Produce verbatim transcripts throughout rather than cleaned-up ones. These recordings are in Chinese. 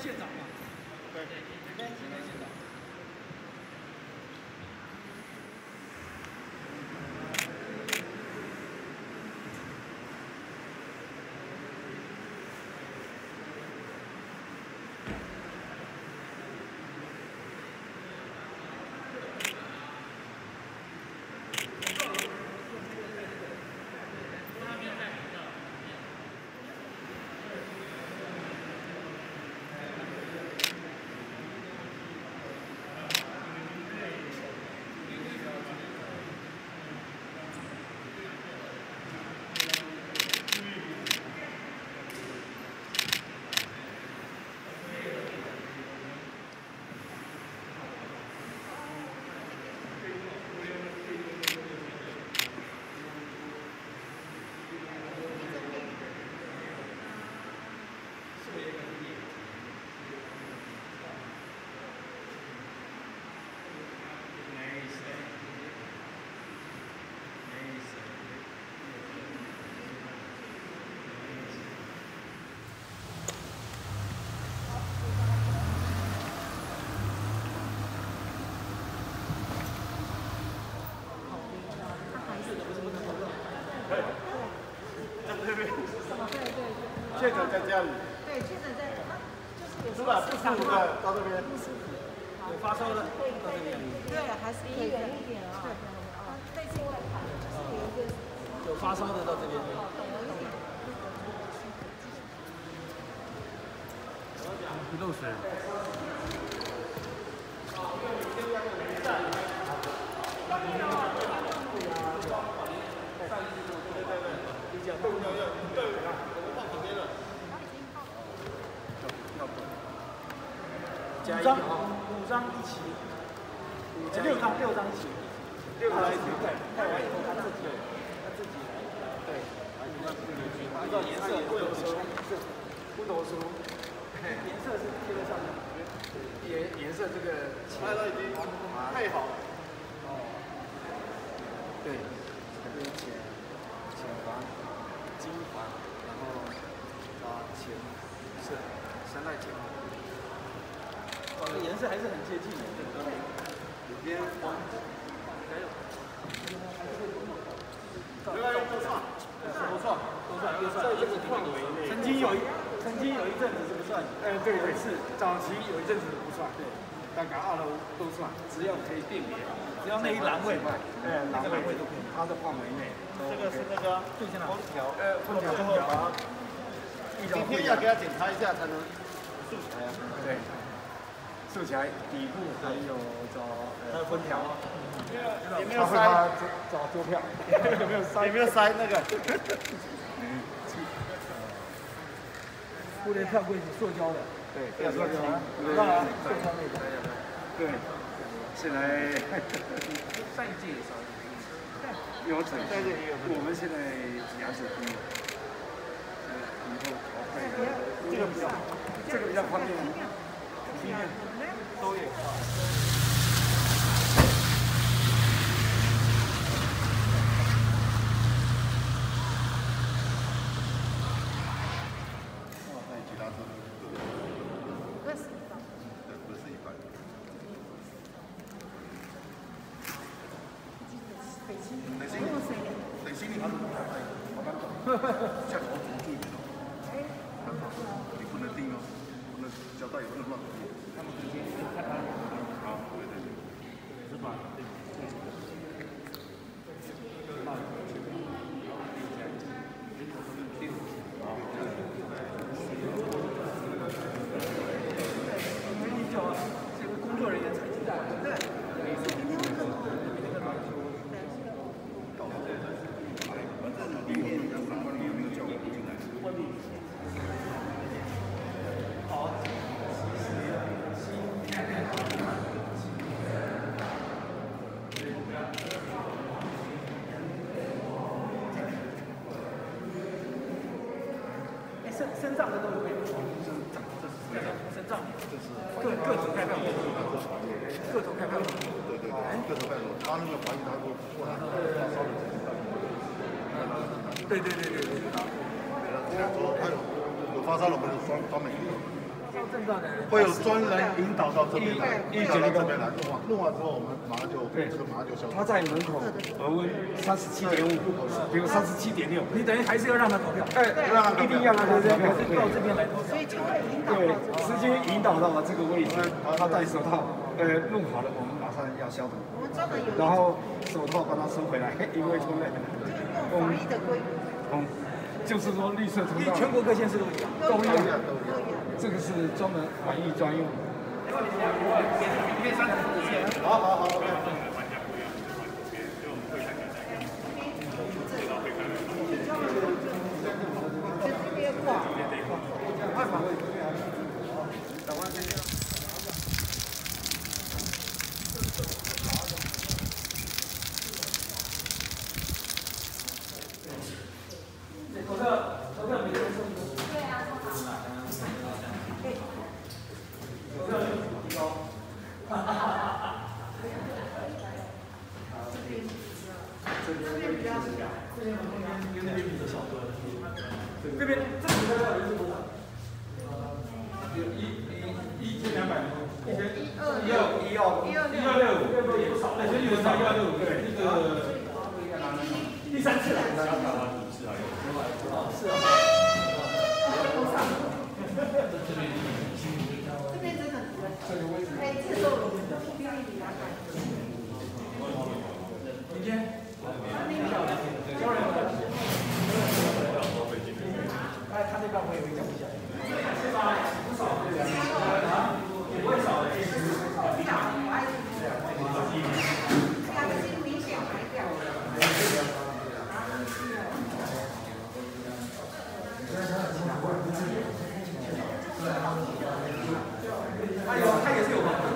现场嘛？对，应该应该现场。 确诊在家里。 对，确诊在，就是有是吧？不舒服的到这边。 不舒服。 有发烧的到这边。 对，还是离远一点啊。对，啊，最近外盘是有一个。 有发烧的到这边。不漏水。五张，五张一起，六张六张一起，六张一起，对，带完以后他自己，他自己，对，按照颜色不读书，不读书，颜色是贴在上面，颜颜色这个拍到已经太好了，哦，对，这个浅浅黄、金黄，然后啊浅色、深带浅。 这颜色还是很接近的，有边黄，还有，原来都算，都算，都算，都算，这个范围内。曾经有一，曾经有一阵子是不算，哎，对对是，早期有一阵子不算，对，大概二楼都算，只要可以辨别，只要那一栏位，哎，哪个栏位都可以，它的范围内。 这个是那个空调， 呃，空调，空调， 今天要给它检查一下才能竖起来啊， 对。 竖起来，底部还有找呃空调， 有没有塞？ 找桌票， 有没有塞？有没有塞那个？ 互联票柜是塑胶的， 对， 塑胶，当然塑胶那个，对，现在上一季有整，在这里有，我们现在牙齿低，以后淘汰这个比较，这个比较方便，经验。 都有。 其他车二十张。 对，不是一般。 北京。 北京。北京你好，好难懂。下头注意哦。哎。你不能定哦，不能胶带也不能乱定。 他们直接看他。好，对对对。是吧？对。这个工作人员才知道。对。反正离我们家上班也没有叫我进来。好。 身身上的都有没有？身上，这是身上，身上，这是各各种开票，各种开票，对对对，各种开票，他那个怀疑他说过来发烧的，对对对对对，他说他有有发烧了，不是双双美丽， 会有专人引导到这边来，引导到这边来弄完，弄完之后我们马上就这个马上就消。 他在门口额温三十七点五，比如三十七点六， 你等于还是要让他投票。 哎，让一定要让他投票， 到这边来投票。 所以就会引导对， 到直接引导到这个位置，他戴手套，呃，弄好了，我们马上要消毒， 我们专门有然后手套把它收回来，因为冲累。 用防疫的规矩， 嗯，就是说绿色通道全国各县市都一样。 都一样， 都一样。 这个是专门防疫专用。 好好好 ，OK。 这边挂。 投票，投票每天送一个。对啊，送好。投票率提高。哈哈哈哈哈。这边这边比较小，这边旁边跟那边比较小多了。这边这里的人是多少？有一一一千两百多，一千一二一二一二一二六五，也不少。所以有少一二六五，对，那个第三次了。哦，是啊。 这边真的，每次都有比例比他快。 明天。哎，他那边会有一讲一下。是吧？不少，对不对？啊，也不会少的。不少，我爱吃。这样子明显还掉。他有，他也是有办法。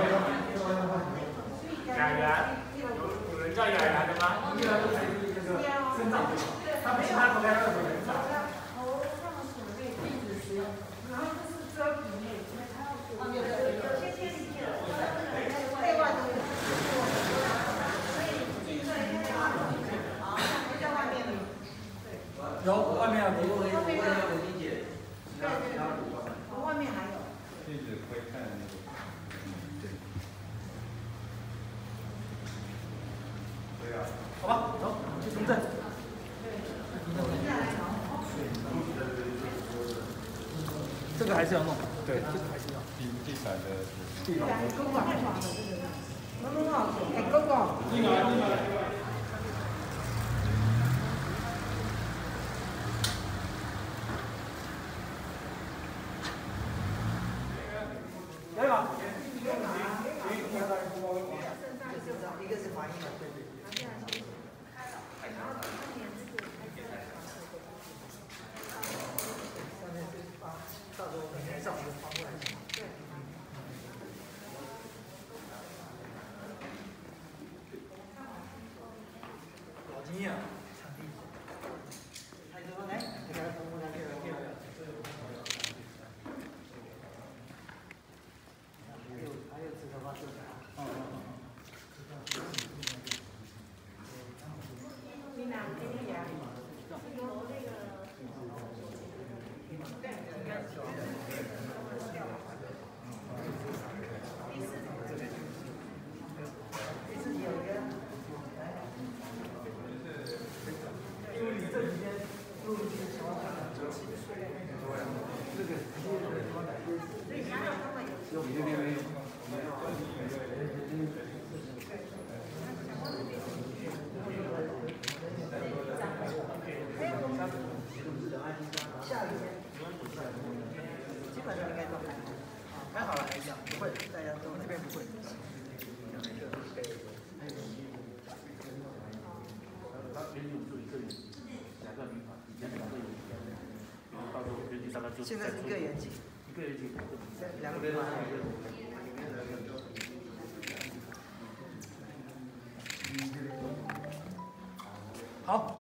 雅园，有人叫雅园的吗？一般都是生长，他其他国家都有人长。 头上所谓禁止使用，然后这是遮皮类，哦，有的有些天气热，内外都有。所以禁止内外都有，好，不在外面的。 有外面有，我我我我理解。 对对对，我外面还有。 禁止窥看那个。对啊。 好吧，走，去城镇。这个还是要弄，对，这个还是要。 地地产的地板公公太爽了，这个。公公哦，哎，公公。 进来，进来。来吧。 一个是华裔的，对对。 到时候我们上就发过来。老经验。还有什么来？这个公公那边。还有还有指头发色彩。嗯嗯嗯。 你哪给你呀？有那个。 基本上应该都还好，还好了还这样，不会，大家我们这边不会。现在是一个园景，一个园景，两个园好。